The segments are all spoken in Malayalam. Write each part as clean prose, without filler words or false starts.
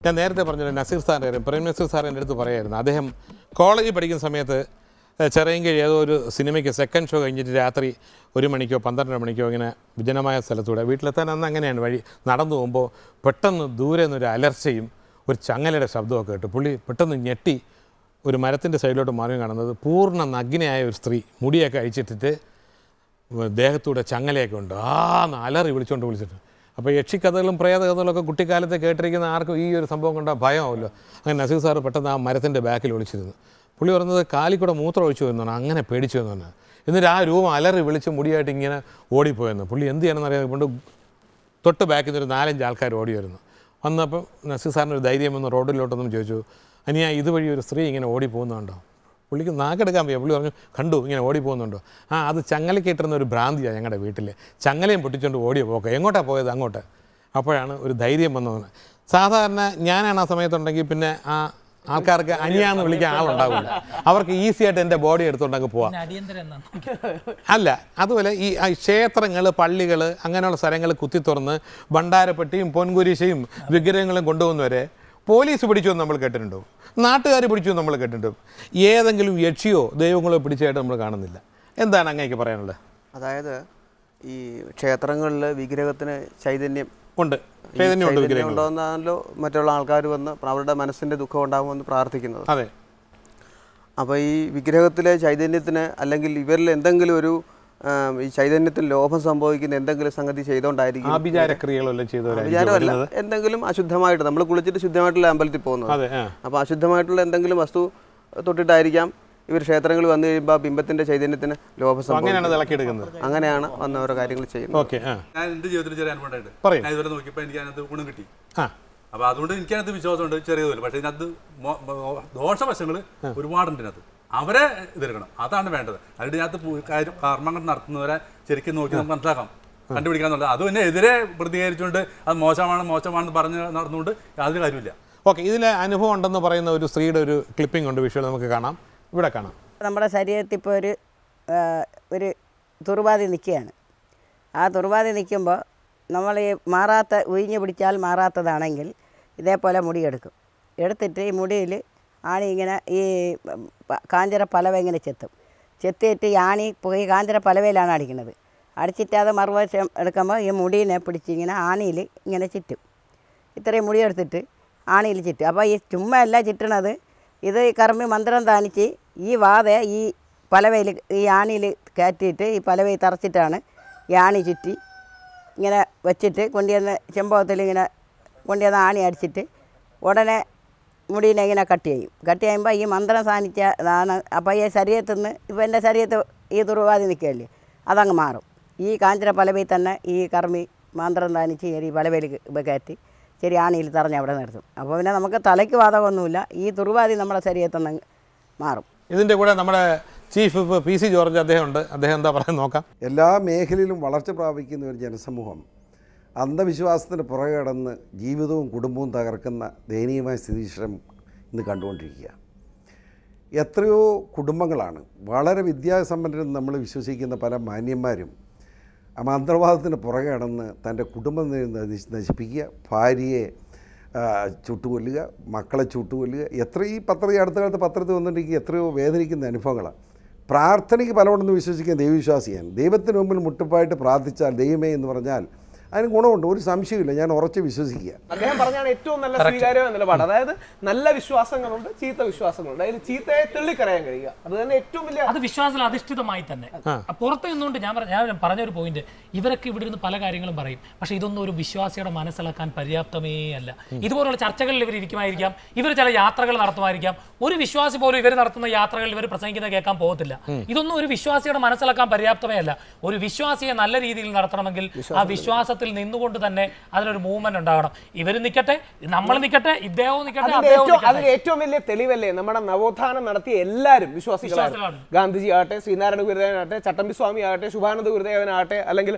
ഞാൻ നേരത്തെ പറഞ്ഞല്ലോ നസീർ സാറിൻ്റെ കാര്യം, പ്രേം നസീർ സാർ എൻ്റെ അടുത്ത് പറയായിരുന്നു. അദ്ദേഹം കോളേജിൽ പഠിക്കുന്ന സമയത്ത് ചെറിയങ്കഴി ഏതോ ഒരു സിനിമയ്ക്ക് സെക്കൻഡ് ഷോ കഴിഞ്ഞിട്ട് രാത്രി 1 മണിക്കോ 12 മണിക്കോ ഇങ്ങനെ വിജനമായ സ്ഥലത്തൂടെ വീട്ടിലെത്താൻ അന്ന് അങ്ങനെയാണ് വഴി നടന്നു പോകുമ്പോൾ പെട്ടെന്ന് ദൂരെ നിന്നൊരു അലർച്ചയും ഒരു ചങ്ങലയുടെ ശബ്ദമൊക്കെ കേട്ടു. പുള്ളി പെട്ടെന്ന് ഞെട്ടി ഒരു മരത്തിൻ്റെ സൈഡിലോട്ട് മാറി കാണുന്നത് പൂർണ്ണ നഗ്നയായ ഒരു സ്ത്രീ മുടിയൊക്കെ അഴിച്ചിട്ടിട്ട് ദേഹത്തൂടെ ചങ്ങലയൊക്കെ ഉണ്ട്. അലറി വിളിച്ചിട്ട്. അപ്പോൾ യക്ഷിക്കഥകളും പ്രേതകഥകളൊക്കെ കുട്ടിക്കാലത്ത് കേട്ടിരിക്കുന്ന ആർക്കും ഈ ഒരു സംഭവം കൊണ്ടാൽ ഭയമാവുമല്ലോ. അങ്ങനെ നസീർ സാറ് പെട്ടെന്ന് ആ മരത്തിൻ്റെ ബാക്കിൽ ഒളിച്ചിരുന്നു. പുള്ളി പറഞ്ഞത് കാലിക്കൂടെ മൂത്രം ഒഴിച്ചു എന്നാണ്, അങ്ങനെ പേടിച്ചു എന്ന് പറഞ്ഞാൽ. എന്നിട്ട് ആ രൂപം അലറി വിളിച്ച് മുടിയായിട്ട് ഇങ്ങനെ ഓടിപ്പോയെന്ന്. പുള്ളി എന്ത് ചെയ്യണമെന്ന് അറിയാതെ കൊണ്ട് തൊട്ട് ബാക്കിൽ നിന്നൊരു 4-5 ആൾക്കാർ ഓടി വരുന്നു. വന്നപ്പോൾ നസീർ സാറിനൊരു ധൈര്യം വന്ന് റോഡിലോട്ടൊന്നും ചോദിച്ചു, അനിയാ ഇതുവഴി ഒരു സ്ത്രീ ഇങ്ങനെ ഓടിപ്പോകുന്നുണ്ടോ? പുള്ളിക്ക് നാക്കെടുക്കാൻ വയ്യ. പുള്ളി പറഞ്ഞു, കണ്ടു ഇങ്ങനെ ഓടിപ്പോകുന്നുണ്ടോ? അത് ചങ്ങലയ്ക്ക് ഇട്ടിരുന്ന ഒരു ഭ്രാന്തിയാണ് ഞങ്ങളുടെ വീട്ടിൽ. ചങ്ങലയും പൊട്ടിച്ചുകൊണ്ട് ഓടിയ പോക്ക്. എങ്ങോട്ടാണ് പോയത്? അങ്ങോട്ട്. അപ്പോഴാണ് ഒരു ധൈര്യം വന്നത്. സാധാരണ ഞാനാണ് ആ സമയത്തുണ്ടെങ്കിൽ പിന്നെ ആ ആൾക്കാർക്ക് അനിയാന്ന് വിളിക്കാൻ ആളുണ്ടാവില്ല. അവർക്ക് ഈസി ആയിട്ട് എൻ്റെ ബോഡി എടുത്തുകൊണ്ടങ്ങ് പോവാം. അല്ല, അതുപോലെ ഈ ക്ഷേത്രങ്ങൾ, പള്ളികൾ, അങ്ങനെയുള്ള സ്ഥലങ്ങൾ കുത്തി തുറന്ന് ഭണ്ഡാരപ്പെട്ടിയും പൊൻകുരിശയും വിഗ്രഹങ്ങളും കൊണ്ടുപോകുന്നവരെ പോലീസ് പിടിച്ചു എന്ന് നമ്മൾ കേട്ടിട്ടുണ്ടോ? നാട്ടുകാർ പിടിച്ചു എന്ന് നമ്മൾ കേട്ടിട്ടുണ്ടോ? ഏതെങ്കിലും യക്ഷിയോ ദൈവങ്ങളോ പിടിച്ചായിട്ട് നമ്മൾ കാണുന്നില്ല. എന്താണ് അങ്ങേക്ക് പറയാനുള്ളത്? അതായത് ഈ ക്ഷേത്രങ്ങളിൽ വിഗ്രഹത്തിന് ചൈതന്യം ഉണ്ട്, ഉണ്ടോന്നാണല്ലോ മറ്റുള്ള ആൾക്കാർ വന്ന് അവരുടെ മനസ്സിൻ്റെ ദുഃഖം ഉണ്ടാകുമെന്ന് പ്രാർത്ഥിക്കുന്നത്. അതെ. അപ്പോൾ ഈ വിഗ്രഹത്തിലെ ചൈതന്യത്തിന് അല്ലെങ്കിൽ ഇവരിൽ എന്തെങ്കിലും ഒരു ഈ ചൈതന്യത്തിൽ ലോഭം സംഭവിക്കുന്ന എന്തെങ്കിലും സംഗതി ചെയ്തുകൊണ്ടായിരിക്കും. വിചാരമല്ല, എന്തെങ്കിലും അശുദ്ധമായിട്ട് നമ്മൾ കുളിച്ചിട്ട് ശുദ്ധമായിട്ടുള്ള അമ്പലത്തിൽ പോകുന്നത്. അപ്പോൾ അശുദ്ധമായിട്ടുള്ള എന്തെങ്കിലും വസ്തു തൊട്ടിട്ടായിരിക്കാം ഇവർ ക്ഷേത്രങ്ങളിൽ വന്നു കഴിയുമ്പോൾ ബിംബത്തിന്റെ ചൈതന്യത്തിന് ലോഭം സംഭവിക്കുന്നത്. അങ്ങനെയാണ് വന്ന ഓരോ കാര്യങ്ങൾ ചെയ്യുന്നത്. ഞാൻ എൻ്റെ ജീവിതത്തിൽ ചെറിയ അനുഭവം ഞാൻ ഇതുവരെ നോക്കിയപ്പോൾ എനിക്ക് അതിനകത്ത് ഗുണം കിട്ടി. അപ്പോൾ അതുകൊണ്ട് എനിക്കതിനകത്ത് വിശ്വാസമുണ്ട്, ചെറിയതുമില്ല. പക്ഷേ ഇതിനകത്ത് ദോഷവശങ്ങൾ ഒരുപാടുണ്ട്. ഇതിനകത്ത് അവരെ എതിർക്കണം, അതാണ് വേണ്ടത്. അതിൻ്റെ ഇതിനകത്ത് കർമ്മങ്ങൾ നടത്തുന്നവരെ ശരിക്കും നോക്കി നമുക്ക് മനസ്സിലാക്കാം, കണ്ടുപിടിക്കാന്നുള്ളത്. അത് പിന്നെ എതിരെ പ്രതികരിച്ചുകൊണ്ട് അത് മോശമാണെന്ന് പറഞ്ഞ് നടന്നുകൊണ്ട് യാതൊരു കാര്യമില്ല. ഓക്കെ, ഇതിലെ അനുഭവം ഉണ്ടെന്ന് പറയുന്ന ഒരു സ്ത്രീയുടെ ഒരു ക്ലിപ്പിംഗ് ഉണ്ട്, വിഷ്വൽ നമുക്ക് കാണാം. ഇവിടെ കാണാം. നമ്മുടെ ശരീരത്തിൽ ഇപ്പോൾ ഒരു തുറുവാതി നിൽക്കുകയാണ്. ആ തുറുവാതി നിൽക്കുമ്പോൾ നമ്മൾ ഈ ഉയിഞ്ഞ് പിടിച്ചാൽ മാറാത്തതാണെങ്കിൽ ഇതേപോലെ മുടിയെടുക്കും. എടുത്തിട്ട് ഈ മുടിയിൽ ആണി ഇങ്ങനെ ഈ കാഞ്ചര പലവ ഇങ്ങനെ ചെത്തിയിട്ട് ഈ ആണി ഈ കാഞ്ചര പലവയിലാണ് അടിക്കുന്നത്. അടിച്ചിട്ട് അത് മറുവശം എടുക്കുമ്പോൾ ഈ മുടീനെ പിടിച്ച് ഇങ്ങനെ ആണിയിൽ ഇങ്ങനെ ചുറ്റും. ഇത്രയും മുടിയെടുത്തിട്ട് ആണിയിൽ ചുറ്റും. അപ്പോൾ ഈ ചുമ്മാ അല്ല ചുറ്റണത്, ഇത് കർമ്മി മന്ത്രം താനിച്ച് ഈ വാതയെ ഈ പലവയിൽ ഈ ആണിയിൽ കയറ്റിയിട്ട് ഈ പലവയിൽ തറച്ചിട്ടാണ് ഈ ആണി ചുറ്റി ഇങ്ങനെ വെച്ചിട്ട് കൊണ്ടുവന്ന് ചെമ്പകത്തിൽ ഇങ്ങനെ കൊണ്ടുവന്ന് ആണി അടിച്ചിട്ട് ഉടനെ മുടീനെ ഇങ്ങനെ കട്ട് ചെയ്യുമ്പോൾ ഈ മന്ത്രം സാധിച്ചതാണ്. അപ്പോൾ ഈ ശരീരത്തിൽ നിന്ന് ഇപ്പോൾ എൻ്റെ ശരീരത്ത് ഈ തുറുവാതി നിൽക്കുകയല്ലേ, അതങ്ങ് മാറും. ഈ കാഞ്ചര പലവയിൽ തന്നെ ഈ കർമ്മി മന്ത്രം താനിച്ച് ഈ പലവയിൽ കയറ്റി ശരി ആണിയിൽ തറഞ്ഞ് അവിടെ നിർത്തും. അപ്പോൾ പിന്നെ നമുക്ക് തലയ്ക്ക് വാതകമൊന്നുമില്ല, ഈ തുറുവാതി നമ്മുടെ ശരീരത്തിൽ നിന്ന് മാറും. ഇതിൻ്റെ കൂടെ നമ്മുടെ ചീഫ് PC ജോർജ് അദ്ദേഹം ഉണ്ട്. അദ്ദേഹം എന്താ പറയുന്നത് നോക്കാം. എല്ലാ മേഖലയിലും വളർച്ച പ്രാപിക്കുന്ന ഒരു ജനസമൂഹം അന്ധവിശ്വാസത്തിന് പുറകെ കടന്ന് ജീവിതവും കുടുംബവും തകർക്കുന്ന ദയനീയമായ സ്ഥിതിവിശേഷം ഇന്ന് കണ്ടുകൊണ്ടിരിക്കുക. എത്രയോ കുടുംബങ്ങളാണ് വളരെ വിദ്യാസമ്പന്നരും നമ്മൾ വിശ്വസിക്കുന്ന പല മാന്യന്മാരും മന്ത്രവാദത്തിന് പുറകെ കടന്ന് തൻ്റെ കുടുംബം നശിപ്പിക്കുക, ഭാര്യയെ ചുട്ടുകൊല്ലുക, മക്കളെ ചുട്ടുകൊല്ലുക. ഈ അടുത്ത കാലത്ത് പത്രത്തിൽ വന്നിട്ടുണ്ടെങ്കിൽ എത്രയോ വേദനിക്കുന്ന അനുഭവങ്ങളാണ്. പ്രാർത്ഥനയ്ക്ക് ഫലമുണ്ടെന്ന് വിശ്വസിക്കുന്ന ദൈവവിശ്വാസിയാണ്. ദൈവത്തിന് മുമ്പിൽ മുട്ടുപ്പായിട്ട് പ്രാർത്ഥിച്ചാൽ ദൈവമേ എന്ന് പറഞ്ഞാൽ അതിന് ഗുണമുണ്ട്, ഒരു സംശയമില്ല. ഞാൻ ഉറച്ച് വിശ്വസിക്കുക. അദ്ദേഹം പറഞ്ഞാണ് ഏറ്റവും നല്ല സ്വീകാര്യമായ നിലപാട്. അതായത് നല്ല വിശ്വാസങ്ങളുണ്ട്, ചീത്ത വിശ്വാസങ്ങളുണ്ട്. അതിൽ ചീത്തയെ തെള്ളിക്കറിയാൻ കഴിയുക, അത് തന്നെ ഏറ്റവും വലിയ, അത് വിശ്വാസത്തിൽ അധിഷ്ഠിതമായി തന്നെ. പുറത്ത് നിന്നുകൊണ്ട് ഞാൻ പറഞ്ഞൊരു പോയിന്റ്, ഇവരൊക്കെ ഇവിടെ ഇരുന്ന് പല കാര്യങ്ങളും പറയും, പക്ഷെ ഇതൊന്നും ഒരു വിശ്വാസിയുടെ മനസ്സിലാക്കാൻ പര്യാപ്തമേ അല്ല. ഇതുപോലുള്ള ചർച്ചകളിൽ ഇവർ ഇരിക്കുമായിരിക്കാം, ഇവർ ചില യാത്രകൾ നടത്തുമായിരിക്കാം. ഒരു വിശ്വാസി പോലും ഇവർ നടത്തുന്ന യാത്രകളിൽ ഇവർ പ്രസംഗിക്കുന്നത് കേൾക്കാൻ പോകത്തില്ല. ഇതൊന്നും ഒരു വിശ്വാസിയുടെ മനസ്സിലാക്കാൻ പര്യാപ്തമേ അല്ല. ഒരു വിശ്വാസിയെ നല്ല രീതിയിൽ നടത്തണമെങ്കിൽ ആ വിശ്വാസത്തിൽ നിന്നുകൊണ്ട് തന്നെ അതിനൊരു മൂവ്മെന്റ് ഉണ്ടാവണം. ഇവർ നിൽക്കട്ടെ, നമ്മൾ നിൽക്കട്ടെ, ഇദ്ദേഹവും നിൽക്കട്ടെ. അതിൽ ഏറ്റവും വലിയ തെളിവല്ലേ നമ്മുടെ നവോത്ഥാനം നടത്തിയ എല്ലാവരും വിശ്വാസികളാണ്. ഗാന്ധിജി ആകട്ടെ, ശ്രീനാരായണ ഗുരുദേവനാകട്ടെ, ചട്ടമ്പി സ്വാമി ആകട്ടെ, ശുഭാനന്ദ ഗുരുദേവനാകട്ടെ, അല്ലെങ്കിൽ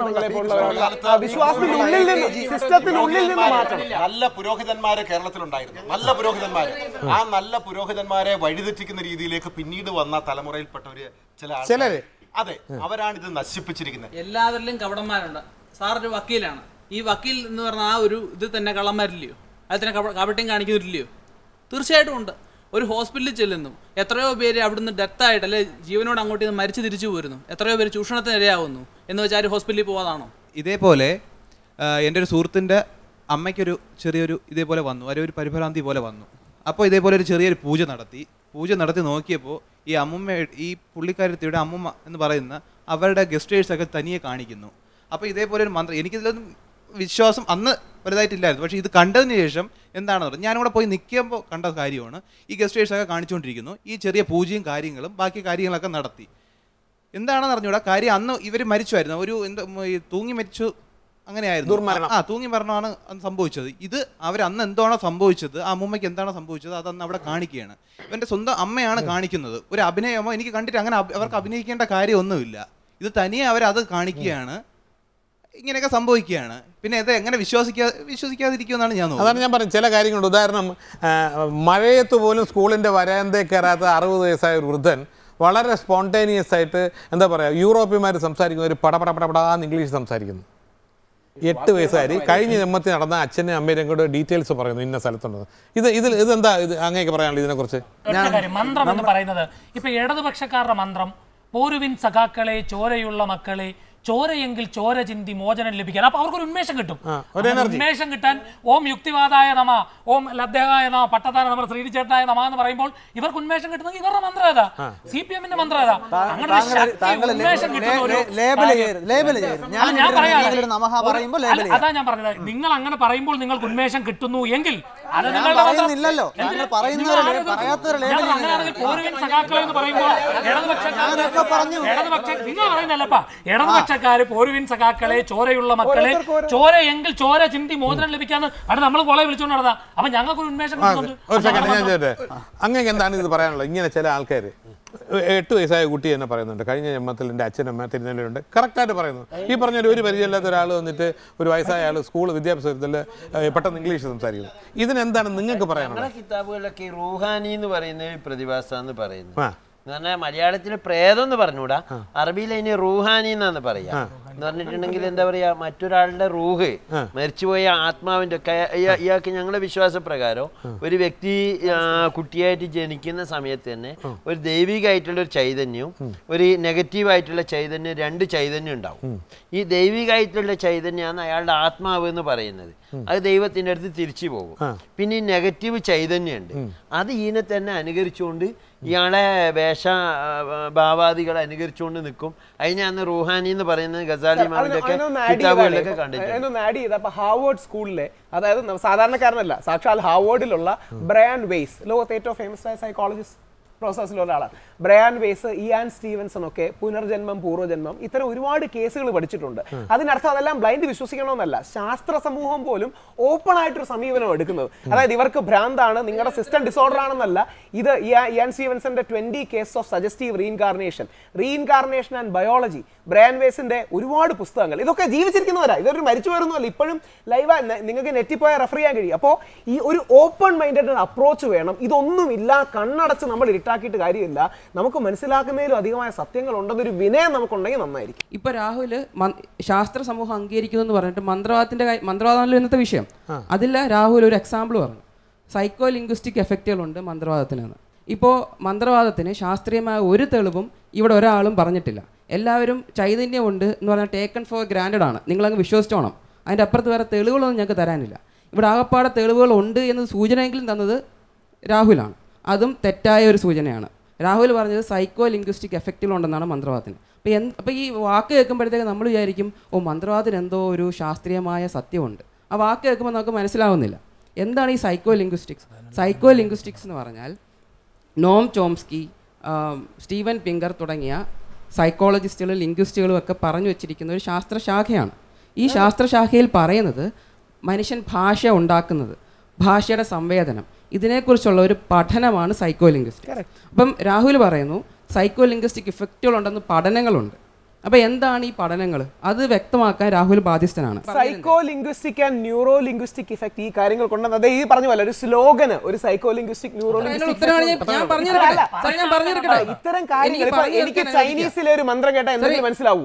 നല്ല പുരോഹിതന്മാരെ കേരളത്തിലുണ്ടായിരുന്നു. നല്ല പുരോഹിതന്മാര്, ആ നല്ല പുരോഹിതന്മാരെ വഴിതെറ്റിക്കുന്ന രീതിയിലേക്ക് പിന്നീട് വന്ന തലമുറയിൽപ്പെട്ടവര് ചില ആൾക്കാര്, അതെ, അവരാണ് ഇത് നശിപ്പിച്ചിരിക്കുന്നത്. എല്ലാവരിലും കപടന്മാരുണ്ട്. സാറൊരു വക്കീലാണ്. ഈ വക്കീൽ എന്ന് പറഞ്ഞ ആ ഒരു ഇത് തന്നെ കള്ളന്മാരില്ലയോ? അതിനെ കാപട്യം കാണിക്കുന്നില്ലയോ? തീർച്ചയായിട്ടും ഉണ്ട്. ഒരു ഹോസ്പിറ്റലിൽ ചെല്ലുന്നു, എത്രയോ പേര് അവിടുന്ന് ഡെത്തായിട്ട് അല്ലെ ജീവനോട് അങ്ങോട്ട് നിന്ന് മരിച്ചു തിരിച്ചു പോരുന്നു, എത്രയോ പേര് ചൂഷണത്തിന് ഇരയാവുന്നു എന്ന് വെച്ചാൽ ആര് ഹോസ്പിറ്റലിൽ പോകാതാണോ? ഇതേപോലെ എൻ്റെ ഒരു സുഹൃത്തിൻ്റെ അമ്മയ്ക്കൊരു ചെറിയൊരു ഇതേപോലെ വന്നു, ഒരു പരിഭ്രാന്തി പോലെ വന്നു. അപ്പോൾ ഇതേപോലെ ഒരു ചെറിയൊരു പൂജ നടത്തി നോക്കിയപ്പോൾ ഈ അമ്മുമ്മ, ഈ പുള്ളിക്കാരത്തിയുടെ അമ്മുമ്മ എന്ന് പറയുന്ന അവരുടെ ഗസ്റ്റേഴ്സൊക്കെ തനിയെ കാണിക്കുന്നു. അപ്പോൾ ഇതേപോലെ ഒരു മന്ത്രം, എനിക്കിതിലൊന്നും വിശ്വാസം അന്ന് വലുതായിട്ടില്ലായിരുന്നു. പക്ഷേ ഇത് കണ്ടതിന് ശേഷം എന്താണെന്ന് പറഞ്ഞാൽ ഞാനിവിടെ പോയി നിൽക്കുമ്പോൾ കണ്ട കാര്യമാണ്. ഈ ഗസ്റ്റേഴ്സൊക്കെ കാണിച്ചുകൊണ്ടിരിക്കുന്നു, ഈ ചെറിയ പൂജയും കാര്യങ്ങളും ബാക്കി കാര്യങ്ങളൊക്കെ നടത്തി. എന്താണെന്ന് അറിഞ്ഞൂടാ കാര്യം. അന്ന് ഇവർ മരിച്ചുമായിരുന്നു, ഒരു തൂങ്ങി മരിച്ചു, അങ്ങനെയായിരുന്നു. തൂങ്ങി മരണമാണ് അന്ന് സംഭവിച്ചത്. ഇത് അന്ന് എന്താണോ സംഭവിച്ചത്, ആ അമ്മൂമ്മയ്ക്ക് എന്താണോ സംഭവിച്ചത്, അതന്ന് അവിടെ കാണിക്കുകയാണ്. ഇവൻ്റെ സ്വന്തം അമ്മയാണ് കാണിക്കുന്നത്. ഒരു അഭിനയമോ എനിക്ക് കണ്ടിട്ട് അങ്ങനെ അവർക്ക് അഭിനയിക്കേണ്ട കാര്യമൊന്നുമില്ല. ഇത് തനിയെ അവരത് കാണിക്കുകയാണ്, ഇങ്ങനെയൊക്കെ സംഭവിക്കുകയാണ്. പിന്നെ ഇത് എങ്ങനെ വിശ്വസിക്കാതിരിക്കുമെന്നാണ് ഞാൻ നോക്കുന്നത്. അതാണ് ഞാൻ പറഞ്ഞത്. ചില കാര്യങ്ങളുണ്ട്. ഉദാഹരണം, മഴയത്ത് പോലും സ്കൂളിൻ്റെ വരാന്തയിൽ കയറാത്ത 60 വയസ്സായ ഒരു വൃദ്ധൻ വളരെ സ്പോണ്ടേനിയസ് ആയിട്ട് എന്താ പറയുക, യൂറോപ്യന്മാർ സംസാരിക്കുന്ന ഒരു പടപടപടപടാന്ന് ഇംഗ്ലീഷ് സംസാരിക്കുന്നു. 8 വയസ്സുകാരി കഴിഞ്ഞ ജന്മത്തിൽ നടന്ന അച്ഛനും അമ്മയും കൂടെ ഡീറ്റെയിൽസ് പറയുന്നു, ഇന്ന സ്ഥലത്തുണ്ടെന്ന്. ഇതെന്താ അങ്ങനെയൊക്കെ പറയാനുള്ളത് ഇതിനെക്കുറിച്ച്? മന്ത്രം എന്ന് പറയുന്നത് ഇപ്പൊ ഇടതുപക്ഷക്കാരുടെ മന്ത്രം, പോരുവിൻ സഖാക്കളെ ചോരയുള്ള മക്കളെ, ചോരയെങ്കിൽ ചോര ചിന്തി മോചനം ലഭിക്കാൻ. അപ്പൊ അവർക്കൊരു ഉന്മേഷം കിട്ടും. ഉന്മേഷം കിട്ടാൻ ഓം യുക്തിവാദായ നമ, ഓം ലബ്ധകായ നമ, പട്ടത്താന നമ, ശ്രീചേട്ടായ നമ എന്ന് പറയുമ്പോൾ ഇവർക്ക് ഉന്മേഷം കിട്ടുന്നത് ഇവരുടെ മന്ത്രം ഏതാ? CPM-ന്റെ മന്ത്രം ഏതാ? അങ്ങനെ ഉന്മേഷം അതാ ഞാൻ പറഞ്ഞത്. നിങ്ങൾ അങ്ങനെ പറയുമ്പോൾ നിങ്ങൾക്ക് ഉന്മേഷം കിട്ടുന്നു എങ്കിൽ അത് നിങ്ങളുടെ പോരുവിൻ സഖാക്കളെ എന്ന് പറയുമ്പോൾ നിങ്ങൾ പറയുന്നല്ലപ്പാ, ഇടതുപക്ഷക്കാര് പോരുവിൻ സഖാക്കളെ, ചോരയുള്ള മക്കളെ, ചോര എങ്കിൽ ചോര ചിന്തി മോചനം ലഭിക്കാന്ന് അത് നമ്മൾ കൊളെ വിളിച്ചുകൊണ്ട് നടന്നാ. അപ്പൊ ഞങ്ങൾക്കൊരു ഉന്മേഷം കിട്ടുന്നുണ്ട്. അങ്ങനെ എന്താണ് ഇത് പറയാനുള്ളത്? ഇങ്ങനെ ചില ആൾക്കാർ 8 വയസ്സായ കുട്ടി തന്നെ പറയുന്നുണ്ട്, കഴിഞ്ഞ ജന്മത്തിൽ എൻ്റെ അച്ഛനമ്മ തിരുനെല്ലിയുണ്ട്, കറക്റ്റായിട്ട് പറയുന്നു. ഈ പറഞ്ഞൊരു പരിചയമില്ലാത്ത ഒരാൾ വന്നിട്ട് ഒരു വയസ്സായ ആൾ സ്കൂൾ വിദ്യാഭ്യാസത്തിൽ പെട്ടെന്ന് ഇംഗ്ലീഷ് സംസാരിക്കുന്നു. ഇതിനെന്താണ് നിങ്ങൾക്ക് പറയാനുള്ളത്? കിതാബുകളിലൊക്കെ റൂഹാനി എന്ന് പറയുന്ന പ്രതിഭാസം എന്ന് പറയുന്നത് എന്ന് പറഞ്ഞാൽ മലയാളത്തിൽ പ്രേതം എന്ന് പറഞ്ഞുകൂടാ, അറബിയിൽ അതിന് റൂഹാനി എന്നാണ് പറയാ. എന്ന് പറഞ്ഞിട്ടുണ്ടെങ്കിൽ എന്താ പറയാ, മറ്റൊരാളുടെ റൂഹ്, മരിച്ചുപോയ ആത്മാവിന്റെ. ഇയാൾക്ക് ഞങ്ങളുടെ വിശ്വാസപ്രകാരം ഒരു വ്യക്തി കുട്ടിയായിട്ട് ജനിക്കുന്ന സമയത്ത് തന്നെ ഒരു ദൈവികമായിട്ടുള്ള ഒരു ചൈതന്യവും ഒരു നെഗറ്റീവായിട്ടുള്ള ചൈതന്യം, 2 ചൈതന്യം ഉണ്ടാവും. ഈ ദൈവികമായിട്ടുള്ള ചൈതന്യമാണ് അയാളുടെ ആത്മാവ് എന്ന് പറയുന്നത്. അത് ദൈവത്തിൻ്റെ അടുത്ത് തിരിച്ചു പോകും. പിന്നെ ഈ നെഗറ്റീവ് ചൈതന്യമുണ്ട്, അത് ഈനെ തന്നെ അനുകരിച്ചുകൊണ്ട് ഇയാളെ ഭാവാദികളെ അനുകരിച്ചുകൊണ്ട് നിൽക്കും. അതിനെ അന്ന് റൂഹാനി എന്ന് പറയുന്നത് ഗസാലി മാമിന്റെയൊക്കെ കിതാബുകളിലൊക്കെ കണ്ടിട്ടുണ്ട്. ഹാർവേഡ് സ്കൂളിലെ, അതായത് സാധാരണക്കാരനല്ല, സാക്ഷാൽ ഹാർവേഡിലുള്ള ബ്രയാൻ വെയ്സ്, ലോകത്തെ ഏറ്റവും ഫേമസ് ആയ സൈക്കോളജിസ്റ്റ് പ്രോസസ്സിലുള്ള ഒരാളാണ് ബ്രയാൻ വെയ്സ്. ഇയാൻ സ്റ്റീവൻസൺ ഒക്കെ പുനർജന്മം, പൂർവ്വജന്മം, ഇത്തരം ഒരുപാട് കേസുകൾ പഠിച്ചിട്ടുണ്ട്. അതിനർത്ഥം അതെല്ലാം ബ്ലൈൻഡ് വിശ്വസിക്കണമെന്നല്ല, ശാസ്ത്ര സമൂഹം പോലും ഓപ്പൺ ആയിട്ടൊരു സമീപനം എടുക്കുന്നത്. അതായത് ഇവർക്ക് ഭ്രാന്താണ്, നിങ്ങളുടെ സിസ്റ്റം ഡിസോർഡർ ആണെന്നല്ല. ഇത് ഇയാൻ സ്റ്റീവൻസന്റെ 20 cases of suggestive reincarnation and biology, Brian വെയ്സിന്റെ ഒരുപാട് പുസ്തകങ്ങൾ, ഇതൊക്കെ ജീവിച്ചിരിക്കുന്നവരാ, ഇതൊരു മരിച്ചു വരുന്നതല്ല, ഇപ്പോഴും ലൈവ് നിങ്ങൾക്ക് നെറ്റിൽ പോയാൽ റെഫർ ചെയ്യാൻ കഴിയും. അപ്പോൾ ഈ ഒരു ഓപ്പൺ മൈൻഡഡ് അപ്രോച്ച് വേണം. ഇതൊന്നുമില്ല, കണ്ണടച്ച് നമ്മൾ ഇരുട്ടാക്കിയിട്ട് കാര്യമില്ല. നമുക്ക് മനസ്സിലാക്കുന്നതിലും അധികമായ സത്യങ്ങൾ ഉണ്ടെന്നൊരു വിനയം നമുക്കുണ്ടെങ്കിൽ നന്നായിരിക്കും. ഇപ്പൊ രാഹുല് ശാസ്ത്ര സമൂഹം അംഗീകരിക്കുന്നു എന്ന് പറഞ്ഞിട്ട് മന്ത്രവാദമാണല്ലോ ഇന്നത്തെ വിഷയം. അതിൽ രാഹുൽ ഒരു എക്സാമ്പിൾ പറഞ്ഞു, സൈക്കോ ലിംഗ്വിസ്റ്റിക് എഫക്റ്റുകളുണ്ട് മന്ത്രവാദത്തിനെന്ന്. ഇപ്പോൾ മന്ത്രവാദത്തിന് ശാസ്ത്രീയമായ ഒരു തെളിവും ഇവിടെ ഒരാളും പറഞ്ഞിട്ടില്ല. എല്ലാവരും ചൈതന്യമുണ്ട് എന്ന് പറഞ്ഞാൽ ടേക്കൺ ഫോർ ഗ്രാൻഡഡ് ആണ്, നിങ്ങളങ്ങ് വിശ്വസിച്ചോണം. അതിൻ്റെ അപ്പുറത്ത് വേറെ തെളിവുകളൊന്നും ഞങ്ങൾക്ക് തരാനില്ല. ഇവിടെ ആകപ്പാടെ തെളിവുകളുണ്ട് എന്ന് സൂചനയെങ്കിലും തന്നത് രാഹുലാണ്. അതും തെറ്റായ ഒരു സൂചനയാണ്. രാഹുൽ പറഞ്ഞത് സൈക്കോ ലിംഗ്വിസ്റ്റിക് എഫക്റ്റുകളുണ്ടെന്നാണ് മന്ത്രവാദത്തിന്. അപ്പോൾ ഈ വാക്ക് കേൾക്കുമ്പോഴത്തേക്ക് നമ്മൾ വിചാരിക്കും, മന്ത്രവാദത്തിന് എന്തോ ഒരു ശാസ്ത്രീയമായ സത്യമുണ്ട്. ആ വാക്ക് കേൾക്കുമ്പോൾ നമുക്ക് മനസ്സിലാവുന്നില്ല എന്താണ് ഈ സൈക്കോ ലിംഗ്വിസ്റ്റിക്സ് എന്ന് പറഞ്ഞാൽ നോം ചോംസ്കി, സ്റ്റീവൻ പിങ്കർ തുടങ്ങിയ സൈക്കോളജിസ്റ്റുകളും ലിംഗ്വിസ്റ്റുകളും ഒക്കെ പറഞ്ഞു വെച്ചിരിക്കുന്ന ഒരു ശാസ്ത്രശാഖയാണ്. ഈ ശാസ്ത്രശാഖയിൽ പറയുന്നത് മനുഷ്യൻ ഭാഷ ഉണ്ടാക്കുന്നത്, ഭാഷയുടെ സംവേദനം, ഇതിനെക്കുറിച്ചുള്ള ഒരു പഠനമാണ് സൈക്കോ ലിംഗ്വിസ്റ്റിക്സ്. അപ്പം രാഹുൽ പറയുന്നു സൈക്കോ ലിംഗ്വിസ്റ്റിക് ഇഫക്റ്റുകളുണ്ടെന്ന് പഠനങ്ങളുണ്ട്. അപ്പോൾ എന്താണ് ഈ പഠനങ്ങൾ അത് വ്യക്തമാക്കാൻ രാഹുൽ ബാധ്യസ്ഥനാണ്. Psycho linguistic and neuro linguistic effect ഈ കാര്യങ്ങൾ കൊണ്ടുവന്നത് അതേ ഈ പറഞ്ഞ പോലെ ഒരു സ്ലോഗന് ഒരു സൈക്കോ ലിംഗ്വിസ്റ്റിക് ന്യൂറോ ലിംഗ്വിസ്റ്റിക് ഇത്തരം കാര്യങ്ങൾ എനിക്ക് ചൈനീസിലെ ഒരു മന്ത്രം കേട്ടാൽ എന്തെങ്കിലും മനസ്സിലാവൂ?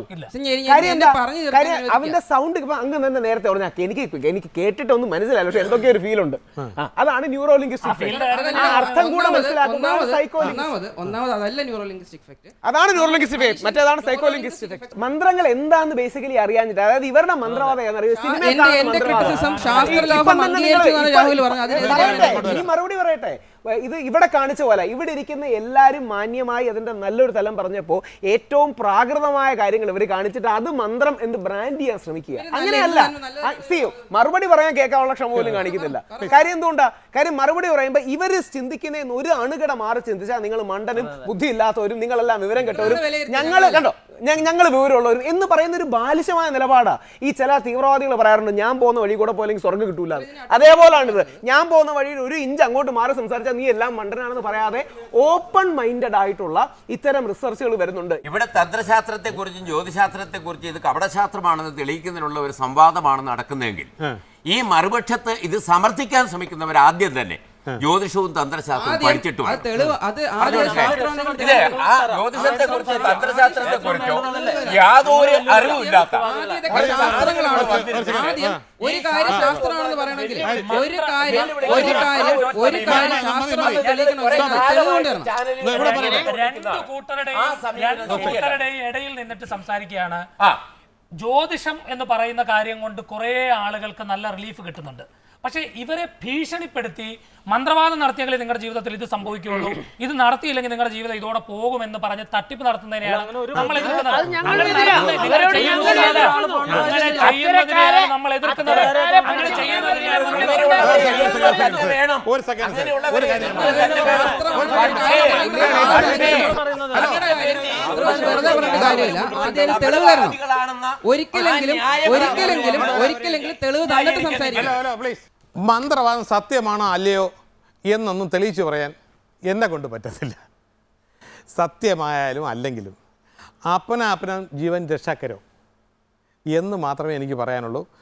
അവന്റെ സൗണ്ട് ഇപ്പൊ അങ്ങ് തന്നെ നേരത്തെ പറഞ്ഞാൽ എനിക്ക് കേട്ടിട്ടൊന്നും മനസ്സിലായില്ല, പക്ഷെ എന്തൊക്കെ ഒരു ഫീൽ ഉണ്ട്. അതാണ് ന്യൂറോ ലിംഗ്വിസ്റ്റിക് അർത്ഥം കൂടെ മനസ്സിലാക്കുന്നത് സൈക്കോ. ഒന്നാമത് അതല്ല ന്യൂറോ ലിംഗ്വിസ്റ്റിക് ഇഫക്റ്റ്, അതാണ് ന്യൂറോ ലിംഗ്വിസ്റ്റിക് ഇഫക്റ്റ്, മറ്റേതാണ് സൈക്കോ ലിംഗ്വിസ്റ്റിക്. മന്ത്രങ്ങൾ എന്താന്ന് ബേസിക്കലി അറിയാഞ്ഞിട്ട്, അതായത് ഇവരുടെ മന്ത്രവാദം മറുപടി പറയട്ടെ. ഇത് ഇവിടെ കാണിച്ച പോലെ ഇവിടെ ഇരിക്കുന്ന എല്ലാവരും മാന്യമായി അതിന്റെ നല്ലൊരു തലം പറഞ്ഞപ്പോൾ ഏറ്റവും പ്രാകൃതമായ കാര്യങ്ങൾ ഇവർ കാണിച്ചിട്ട് അത് മന്ത്രം എന്ന് ബ്രാൻഡ് ചെയ്യാൻ ശ്രമിക്കുക. അങ്ങനെയല്ല. മറുപടി പറയാൻ കേൾക്കാനുള്ള ക്ഷമ പോലും കാണിക്കുന്നില്ല. കാര്യം എന്തുകൊണ്ടാ? കാര്യം മറുപടി പറയുമ്പോൾ ഇവര് ചിന്തിക്കുന്നതിന് ഒരു അണുകട മാറി ചിന്തിച്ചാൽ നിങ്ങൾ മണ്ടനും ബുദ്ധി ഇല്ലാത്തവരും നിങ്ങളെല്ലാം വിവരം കെട്ടവരും ഞങ്ങൾ കണ്ടോ ഞങ്ങൾ വിവരമുള്ളവരും എന്ന് പറയുന്ന ഒരു ബാലിശമായ നിലപാടാ ഈ ചില തീവ്രവാദികൾ പറയാറുണ്ട്. ഞാൻ പോകുന്ന വഴി കൂടെ പോലെങ്കിൽ സ്വർഗ്ഗം കിട്ടൂല. അതേപോലാണിത്. ഞാൻ പോകുന്ന വഴിയിൽ ഒരു ഇഞ്ച് അങ്ങോട്ട് മാറി സംസാരിച്ചാൽ നീ എല്ലാം മണ്ടനാണെന്ന് പറയാതെ ഓപ്പൺ മൈൻഡഡ് ആയിട്ടുള്ള ഇത്തരം റിസർച്ചുകൾ വരുന്നുണ്ട്. ഇവിടെ തന്ത്രശാസ്ത്രത്തെ കുറിച്ചും ജ്യോതിശാസ്ത്രത്തെ കുറിച്ചും ഇത് കപടശാസ്ത്രമാണെന്ന് തെളിയിക്കുന്നതിനുള്ള ഒരു സംവാദമാണ് നടക്കുന്നതെങ്കിൽ ഈ മറുപക്ഷത്ത് ഇത് സമർത്ഥിക്കാൻ ശ്രമിക്കുന്നവർ ആദ്യം തന്നെ ജ്യോതിഷവും തന്ത്രശാസ്ത്രവും പഠിച്ചിട്ടും ജ്യോതിഷത്തെ കുറിച്ച് തന്ത്രശാസ്ത്രത്തെ കുറിച്ചോ യാതൊരു അറിവില്ലാത്ത ഒരു കാര്യം ശാസ്ത്രമാണെന്ന് പറയണമെങ്കിൽ രണ്ടു കൂട്ടരുടെയും ഇടയിൽ നിന്നിട്ട് സംസാരിക്കുകയാണ്. ജ്യോതിഷം എന്ന് പറയുന്ന കാര്യം കൊണ്ട് കുറെ ആളുകൾക്ക് നല്ല റിലീഫ് കിട്ടുന്നുണ്ട്. പക്ഷേ ഇവരെ ഭീഷണിപ്പെടുത്തി മന്ത്രവാദം നടത്തിയെങ്കിൽ നിങ്ങളുടെ ജീവിതത്തിൽ ഇത് സംഭവിക്കുകയുള്ളൂ, ഇത് നടത്തിയില്ലെങ്കിൽ നിങ്ങളുടെ ജീവിതം ഇതോടെ പോകുമെന്ന് പറഞ്ഞ് തട്ടിപ്പ് നടത്തുന്നതിനെയാണ് നമ്മൾ എതിർക്കുന്നത്. നമ്മൾ എതിർക്കുന്നത് മന്ത്രവാദം സത്യമാണോ അല്ലയോ എന്നൊന്നും തെളിയിച്ചു പറയാൻ എന്നെ കൊണ്ട് പറ്റത്തില്ല. സത്യമായാലും അല്ലെങ്കിലും അപ്പന ജീവൻ രക്ഷാക്കരോ എന്ന് മാത്രമേ എനിക്ക് പറയാനുള്ളൂ.